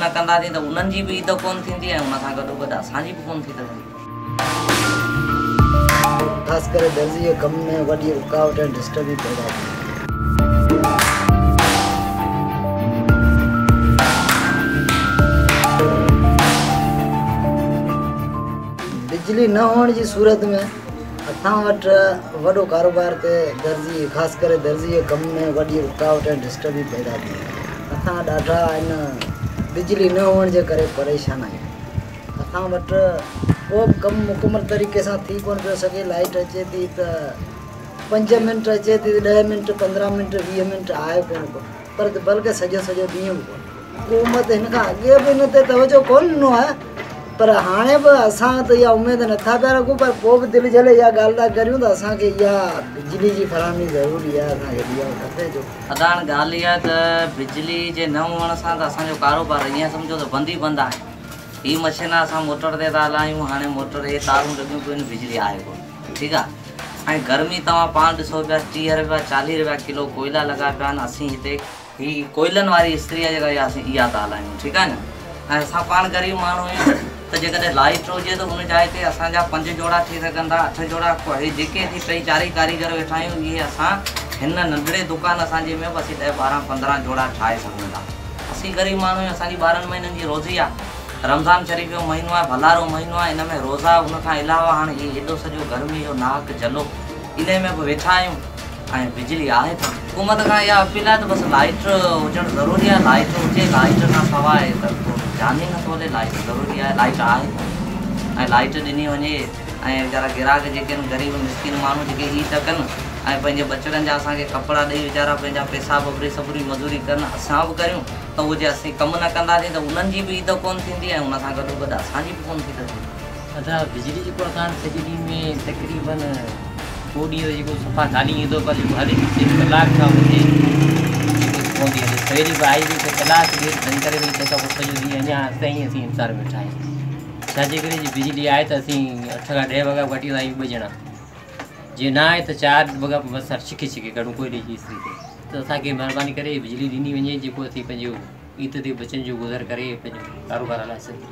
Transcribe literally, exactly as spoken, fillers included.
न कंदासीं त उन्हनि जी बि ईद कोन थींदी ऐं उन सां गॾो गॾु असांजी बि कोन थी सघंदी। ख़ासि करे दर्जी जे कम में वॾी रुकावट ऐं डिस्टर्ब पैदा थी। बिजली न होने की सूरत में असां वटि वॾो कारोबार ते दर्जी ख़ासि करे दर्जी जे कम में वॾी रुकावट ऐं डिस्टर्ब पैदा थी। असां ॾाढा इन बिजली न होने जे करे परेशान आहियूं। असां वटि को बि कमु मुकमल तरीक़े सां थी कोन पियो सघे। लाइट अचे थी त पंज मिंट अचे थी, ॾह मिंट पंद्रहं मिंट वीह मिंट आहे कोन को, पर बल्कि सॼो सॼो ॾींहुं बि कोन। हुकूमत हिन खां अॻे बि हिन ते तवजो कोन ॾिनो आहे, पर हाणे बि असां त इहा उमेद नथा पिया रखूं, पर पोइ बि दिलि जले इहा ॻाल्हि था करियूं त असांखे इहा बिजली जी फराहमी ज़रूरी आहे। असांखे इहा खपे जो अदान ॻाल्हि इहा त बिजली जे न हुअण सां त असांजो कारोबार ईअं सम्झो त बंदि ई बंदि आहे। हीअ मशीन असां मोटर ते था हलायूं, हाणे मोटर हे तारूं लॻियूं पियूं आहिनि, बिजली आहे कोन, ठीकु आहे। ऐं गर्मी तव्हां पाण ॾिसो पिया टीह रुपया चालीह रुपया किलो कोयला लॻा पिया आहिनि। असीं हिते हीअ कोयलनि वारी इस्त्रीअ जे करे असीं इहा था हलायूं, ठीकु आहे न। ऐं असां पाण ग़रीब माण्हू आहियूं त जेकॾहिं लाइट हुजे त हुन जाइ ते असांजा पंज जोड़ा थी सघंदा, अठ जोड़ा जेके थी टई चारि कारीगर वेठा आहियूं, इहे असां हिन नंढड़े दुकान असांजे में बि असीं ॾह ॿारहं पंद्रहं जोड़ा ठाहे सघूं था। असीं ग़रीब माण्हू आहियूं, असांजी ॿारहंनि महीननि जी रोज़ी आहे। रमज़ान शरीफ़ जो महीनो आहे, भलारो महीनो आहे, इन में रोज़ा, उन खां अलावा हाणे इहे हेॾो सॼो गर्मी जो नाक जलो, इन में बि वेठा आहियूं ऐं बिजली आहे त हुकूमत खां इहा अपील आहे त बसि लाइट हुजणु ज़रूरी आहे। लाइट हुजे, लाइट खां सवाइ त जान ई नथो हले। लाइट ज़रूरी आहे, लाइट आहे ऐं लाइट ॾिनी वञे ऐं वीचारा गिराक जेके आहिनि ग़रीब मिसकिन माण्हू जेके ई था कनि ऐं पंहिंजे बचड़नि जा असांखे कपिड़ा ॾेई वीचारा पंहिंजा पैसा बबरी सबरी मज़ूरी कनि, असां बि करियूं त उहो जे असीं कमु न कंदासीं त उन्हनि जी बि ईद कोन थींदी ऐं उन सां गॾो गॾु असांजी बि कोन थी सघंदी। अदा बिजली जेको असां सॼे ॾींहं में तक़रीबन को ॾींहं जेको सफ़ा ख़ाली ईंदो पर जेको हले थी कलाक खां हुजे पवंदी हले। सवेल बि आई हुई त कलाक ॾेढ खणी करे वरी तंहिंखां पोइ सॼो ॾींहुं अञा ताईं असीं इंतज़ार वेठा आहियूं। छाजे करे जी बिजली आहे त असीं अठ खां ॾह वॻा वठी था आहियूं ॿ ॼणा, जे न आहे त चारि वॻा बसि छिके छिके करूं कोयले जी इस्त्री ते। त असांखे महिरबानी करे बिजली ॾिनी वञे जेको असीं पंहिंजो ईद ते बचनि जो गुज़र करे पंहिंजो कारोबार हलाए सघूं।